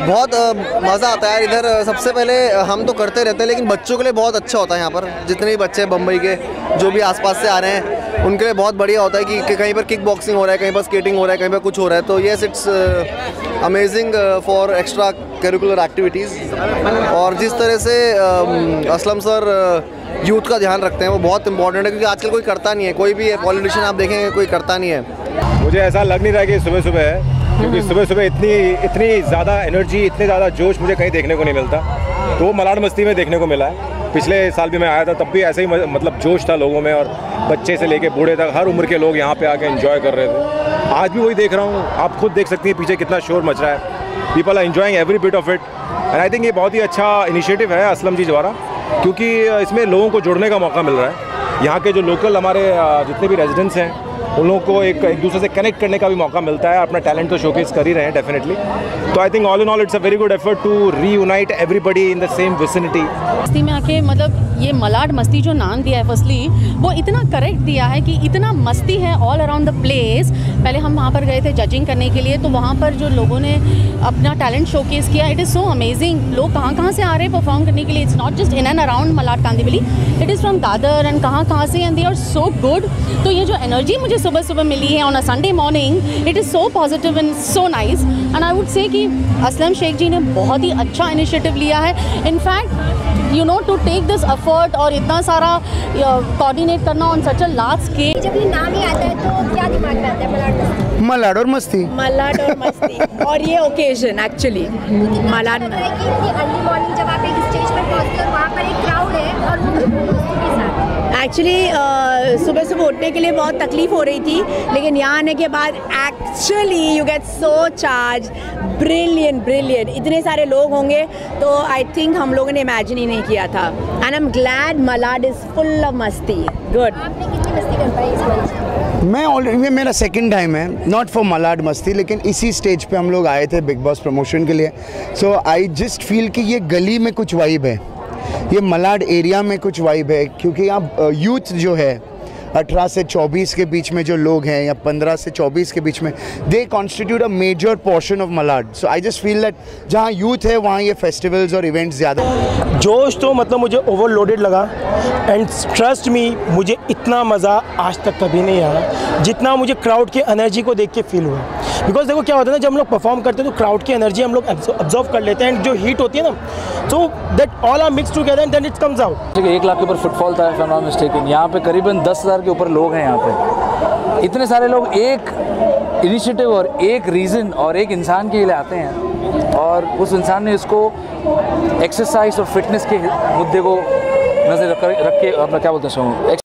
बहुत मज़ा आता है इधर। सबसे पहले हम तो करते रहते हैं, लेकिन बच्चों के लिए बहुत अच्छा होता है यहाँ पर। जितने भी बच्चे बम्बई के जो भी आसपास से आ रहे हैं उनके लिए बहुत बढ़िया होता है कि कहीं पर किक बॉक्सिंग हो रहा है, कहीं पर स्केटिंग हो रहा है, कहीं पर कुछ हो रहा है। तो yes, it's amazing for extra curricular activities. और जिस तरह से असलम सर यूथ का ध्यान रखते हैं वो बहुत इंपॉर्टेंट है, क्योंकि आजकल कोई करता नहीं है। कोई भी पॉलिटिशियन आप देखेंगे कोई करता नहीं है। मुझे ऐसा लग नहीं रहा कि सुबह सुबह है, क्योंकि सुबह सुबह इतनी ज़्यादा एनर्जी, इतने ज़्यादा जोश मुझे कहीं देखने को नहीं मिलता। तो वो मलाड मस्ती में देखने को मिला है। पिछले साल भी मैं आया था, तब भी ऐसे ही मतलब जोश था लोगों में, और बच्चे से लेके बूढ़े तक हर उम्र के लोग यहाँ पे आके एंजॉय कर रहे थे। आज भी वही देख रहा हूँ, आप खुद देख सकती हैं पीछे कितना शोर मच रहा है। People are enjoying every bit of it, and I think ये बहुत ही अच्छा इनिशिएटिव है असलम जी द्वारा, क्योंकि इसमें लोगों को जुड़ने का मौका मिल रहा है। यहाँ के जो लोकल हमारे जितने भी रेजिडेंट्स हैं उन लोगों को एक दूसरे से कनेक्ट करने का भी मौका मिलता है। अपना टैलेंट तो शोकेस कर ही रहे हैं डेफिनेटली। तो I think all in all it's a very good effort to reunite everybody in the same vicinity. मस्ती में आके मतलब ये मलाड मस्ती जो नाम दिया है, फर्स्टली वो इतना करेक्ट दिया है कि इतना मस्ती है ऑल अराउंड द प्लेस। पहले हम वहाँ पर गए थे जजिंग करने के लिए, तो वहाँ पर जो लोगों ने अपना टैलेंट शोकेस किया, इट इज़ सो अमेजिंग। लोग कहाँ कहाँ से आ रहे हैं परफॉर्म करने के लिए। It's not just in and around Malad Kandivali, it is from Dadar and कहाँ से, and they are so good. तो ये जो एनर्जी मुझे सुबह सुबह मिली है on a Sunday morning, it is so positive and so nice. And I would say कि असलम शेख जी ने बहुत ही अच्छा इनिशिएटिव लिया है। In fact you know to take this effort और इतना सारा कोऑर्डिनेट करना on such a large scale. जब ये नाम ही आता है तो क्या दिमाग में आता है? मलाड और मस्ती, मलाड और मस्ती और ये ओकेजन एक्चुअली मलाड में है कि अर्ली मॉर्निंग जब आप एक स्टेज पर पहुंचते हो, वहाँ पर एक क्राउड है और वो दोस्तों के साथ। एक्चुअली सुबह सुबह उठने के लिए बहुत तकलीफ हो रही थी, लेकिन यहाँ आने के बाद actually you get so charge. Brilliant इतने सारे लोग होंगे तो आई थिंक हम लोगों ने इमेजिन ही नहीं किया था। And I am glad Malad is full of masti. Good. आपने कितनी मस्ती कर पाई इस मंच? मैं ऑलरेडी, मेरा सेकंड टाइम है, नॉट फॉर मलाड मस्ती, लेकिन इसी स्टेज पे हम लोग आए थे बिग बॉस प्रमोशन के लिए। सो आई जस्ट फील कि ये गली में कुछ वाइब है, ये मलाड एरिया में कुछ वाइब है, क्योंकि यहाँ यूथ जो है 18 से 24 के बीच में जो लोग हैं, या 15 से 24 के बीच में, they constitute a major portion of Malad. So I just feel that जहाँ यूथ है वहाँ ये फेस्टिवल्स और इवेंट्स ज़्यादा। जोश तो मतलब मुझे ओवरलोडेड लगा, एंड ट्रस्ट मी मुझे इतना मज़ा आज तक कभी नहीं आया जितना मुझे क्राउड की एनर्जी को देख के फील हुआ। बिकॉज देखो क्या होता है ना, जब हम लोग परफॉर्म करते हैं तो क्राउड की एनर्जी हम लोग ऑब्जर्व कर लेते हैं, एंड जो हीट होती है ना, तो that all are mix together and then it comes out. 1 lakh के ऊपर फुटफॉल था, if I am not mistaken. यहाँ पे करीबन 10,000 के ऊपर लोग हैं यहाँ पे। इतने सारे लोग एक इनिशिएटिव और एक रीज़न और एक इंसान के लिए आते हैं, और उस इंसान ने इसको एक्सरसाइज और फिटनेस के मुद्दे को नज़र रख के अपना क्या बोलते हैं